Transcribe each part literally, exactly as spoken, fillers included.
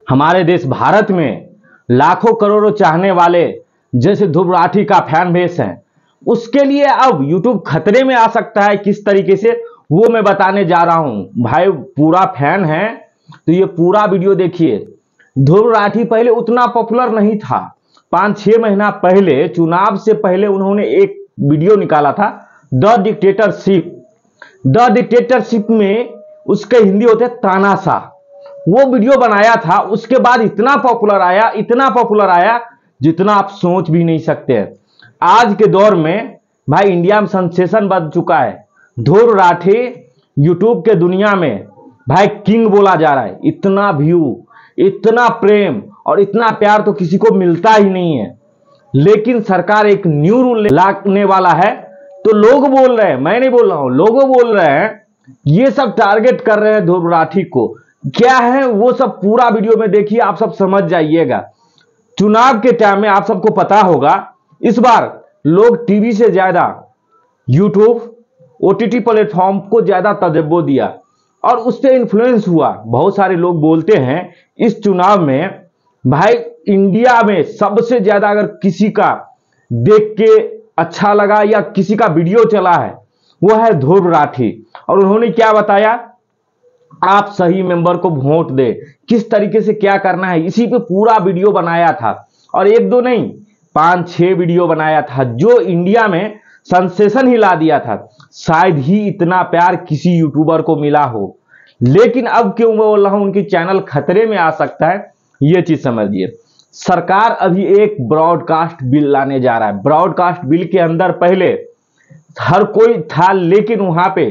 हमारे देश भारत में लाखों करोड़ों चाहने वाले जैसे ध्रुव राठी का फैन बेस है, उसके लिए अब यूट्यूब खतरे में आ सकता है। किस तरीके से वो मैं बताने जा रहा हूं। भाई पूरा फैन है तो ये पूरा वीडियो देखिए। ध्रुव राठी पहले उतना पॉपुलर नहीं था। पांच छह महीना पहले, चुनाव से पहले, उन्होंने एक वीडियो निकाला था, द डिक्टेटरशिप। द डिक्टेटरशिप में उसके हिंदी होते तानाशाह, वो वीडियो बनाया था। उसके बाद इतना पॉपुलर आया, इतना पॉपुलर आया जितना आप सोच भी नहीं सकते हैं। आज के दौर में भाई इंडिया में सेंसेशन बन चुका है। ध्रुव राठी यूट्यूब के दुनिया में भाई किंग बोला जा रहा है। इतना व्यू, इतना प्रेम और इतना प्यार तो किसी को मिलता ही नहीं है। लेकिन सरकार एक न्यू रूल लाने वाला है तो लोग बोल रहे हैं, मैं नहीं बोल रहा हूं, लोग बोल रहे हैं ये सब टारगेट कर रहे हैं ध्रुव राठी को। क्या है वो सब पूरा वीडियो में देखिए, आप सब समझ जाइएगा। चुनाव के टाइम में आप सबको पता होगा, इस बार लोग टीवी से ज्यादा यूट्यूब, ओटीटी प्लेटफॉर्म को ज्यादा तवज्जो दिया और उससे इन्फ्लुएंस हुआ। बहुत सारे लोग बोलते हैं इस चुनाव में भाई इंडिया में सबसे ज्यादा अगर किसी का देख के अच्छा लगा या किसी का वीडियो चला है वो है ध्रुव राठी। और उन्होंने क्या बताया, आप सही मेंबर को वोट दे, किस तरीके से क्या करना है, इसी पे पूरा वीडियो बनाया था। और एक दो नहीं, पांच छह वीडियो बनाया था जो इंडिया में सेंसेशन ही ला दिया था। शायद ही इतना प्यार किसी यूट्यूबर को मिला हो। लेकिन अब क्यों मैं बोल रहा हूं उनकी चैनल खतरे में आ सकता है, ये चीज समझिए। सरकार अभी एक ब्रॉडकास्ट बिल लाने जा रहा है। ब्रॉडकास्ट बिल के अंदर पहले हर कोई था, लेकिन वहां पे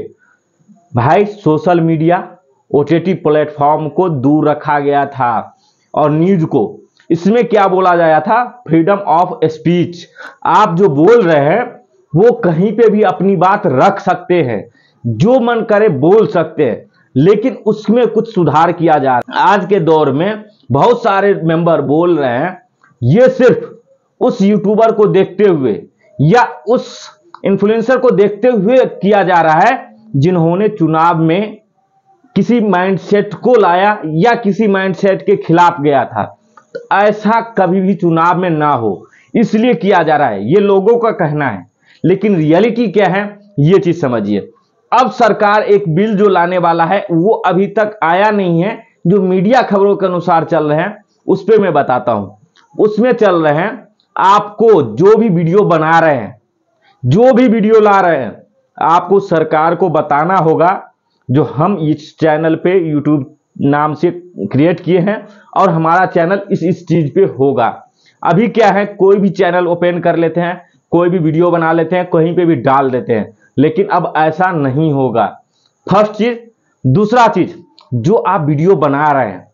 भाई सोशल मीडिया, ओटीटी प्लेटफॉर्म को दूर रखा गया था और न्यूज को। इसमें क्या बोला गया था, फ्रीडम ऑफ स्पीच। आप जो बोल रहे हैं वो कहीं पे भी अपनी बात रख सकते हैं, जो मन करे बोल सकते हैं, लेकिन उसमें कुछ सुधार किया जा रहा है। आज के दौर में बहुत सारे मेंबर बोल रहे हैं ये सिर्फ उस यूट्यूबर को देखते हुए या उस इन्फ्लुएंसर को देखते हुए किया जा रहा है जिन्होंने चुनाव में किसी माइंडसेट को लाया या किसी माइंडसेट के खिलाफ गया था। तो ऐसा कभी भी चुनाव में ना हो, इसलिए किया जा रहा है, ये लोगों का कहना है। लेकिन रियलिटी क्या है ये चीज समझिए। अब सरकार एक बिल जो लाने वाला है वो अभी तक आया नहीं है, जो मीडिया खबरों के अनुसार चल रहे हैं उस पर मैं बताता हूं। उसमें चल रहे हैं, आपको जो भी वीडियो बना रहे हैं, जो भी वीडियो ला रहे हैं, आपको सरकार को बताना होगा जो हम इस चैनल पे यूट्यूब नाम से क्रिएट किए हैं और हमारा चैनल इस इस चीज पे होगा। अभी क्या है, कोई भी चैनल ओपन कर लेते हैं, कोई भी वीडियो बना लेते हैं, कहीं पे भी डाल देते हैं। लेकिन अब ऐसा नहीं होगा। फर्स्ट चीज। दूसरा चीज, जो आप वीडियो बना रहे हैं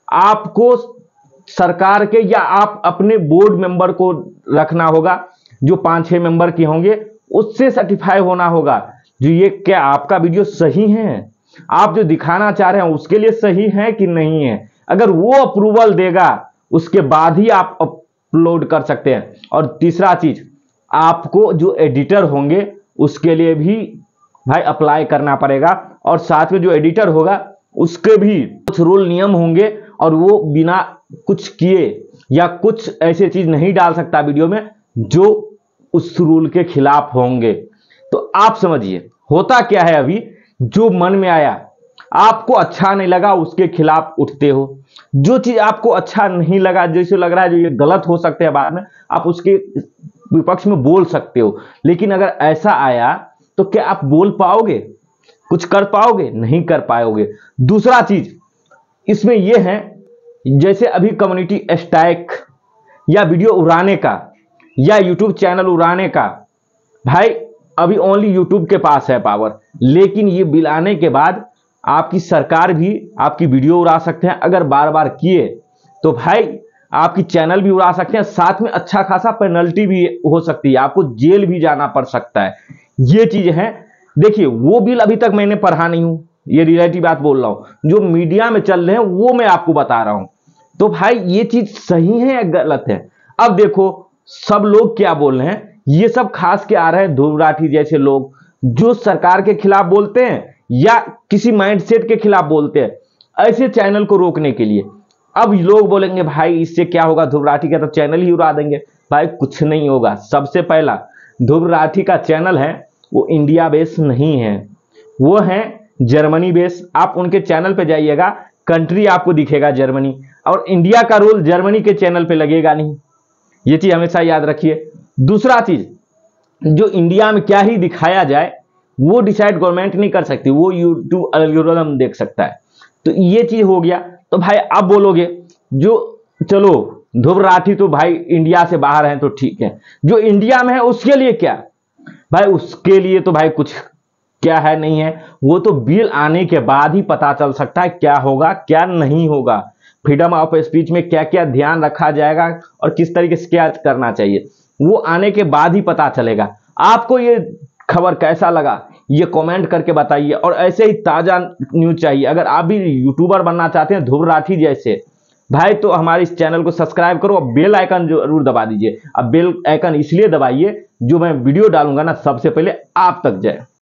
आपको सरकार के या आप अपने बोर्ड मेंबर को रखना होगा, जो पांच छह मेंबर के होंगे, उससे सर्टिफाई होना होगा जो ये क्या आपका वीडियो सही है, आप जो दिखाना चाह रहे हैं उसके लिए सही है कि नहीं है। अगर वो अप्रूवल देगा उसके बाद ही आप अपलोड कर सकते हैं। और तीसरा चीज, आपको जो एडिटर होंगे उसके लिए भी भाई अप्लाई करना पड़ेगा। और साथ में जो एडिटर होगा उसके भी कुछ रूल नियम होंगे और वो बिना कुछ किए या कुछ ऐसे चीज नहीं डाल सकता वीडियो में जो उस रूल के खिलाफ होंगे। तो आप समझिए होता क्या है, अभी जो मन में आया, आपको अच्छा नहीं लगा उसके खिलाफ उठते हो। जो चीज आपको अच्छा नहीं लगा, जैसे लग रहा है जो ये गलत हो सकते हैं बाद में, आप उसके विपक्ष में बोल सकते हो। लेकिन अगर ऐसा आया तो क्या आप बोल पाओगे, कुछ कर पाओगे? नहीं कर पाओगे। दूसरा चीज इसमें यह है, जैसे अभी कम्युनिटी स्ट्राइक या वीडियो उड़ाने का या यूट्यूब चैनल उड़ाने का, भाई अभी ओनली यूट्यूब के पास है पावर। लेकिन ये बिल आने के बाद आपकी सरकार भी आपकी वीडियो उड़ा सकते हैं। अगर बार बार किए तो भाई आपकी चैनल भी उड़ा सकते हैं, साथ में अच्छा खासा पेनल्टी भी हो सकती है, आपको जेल भी जाना पड़ सकता है। ये चीज है। देखिए वो बिल अभी तक मैंने पढ़ा नहीं हूं, ये रियलिटी बात बोल रहा हूं, जो मीडिया में चल रहे हैं वो मैं आपको बता रहा हूं। तो भाई ये चीज सही है या गलत है? अब देखो सब लोग क्या बोल रहे हैं, ये सब खास के आ रहे हैं ध्रुव राठी जैसे लोग जो सरकार के खिलाफ बोलते हैं या किसी माइंडसेट के खिलाफ बोलते हैं, ऐसे चैनल को रोकने के लिए। अब लोग बोलेंगे भाई इससे क्या होगा, ध्रुव राठी का तो चैनल ही उड़ा देंगे। भाई कुछ नहीं होगा। सबसे पहला, ध्रुव राठी का चैनल है वो इंडिया बेस नहीं है, वो है जर्मनी बेस। आप उनके चैनल पे जाइएगा, कंट्री आपको दिखेगा जर्मनी, और इंडिया का रोल जर्मनी के चैनल पे लगेगा नहीं। ये चीज हमेशा याद रखिए। दूसरा चीज, जो इंडिया में क्या ही दिखाया जाए वो डिसाइड गवर्नमेंट नहीं कर सकती, वो यूट्यूब एल्गोरिथम देख सकता है। तो ये चीज हो गया। तो भाई आप बोलोगे जो, चलो ध्रुव राठी तो भाई इंडिया से बाहर हैं तो ठीक है, जो इंडिया में है उसके लिए क्या? भाई उसके लिए तो भाई कुछ क्या है नहीं है, वो तो बिल आने के बाद ही पता चल सकता है क्या होगा क्या नहीं होगा, फ्रीडम ऑफ स्पीच में क्या क्या ध्यान रखा जाएगा और किस तरीके से क्या करना चाहिए, वो आने के बाद ही पता चलेगा। आपको ये खबर कैसा लगा ये कमेंट करके बताइए, और ऐसे ही ताजा न्यूज चाहिए। अगर आप भी यूट्यूबर बनना चाहते हैं ध्रुव राठी जैसे भाई, तो हमारे इस चैनल को सब्सक्राइब करो और बेल आइकन जरूर दबा दीजिए। अब बेल आइकन इसलिए दबाइए जो मैं वीडियो डालूंगा ना सबसे पहले आप तक जाए।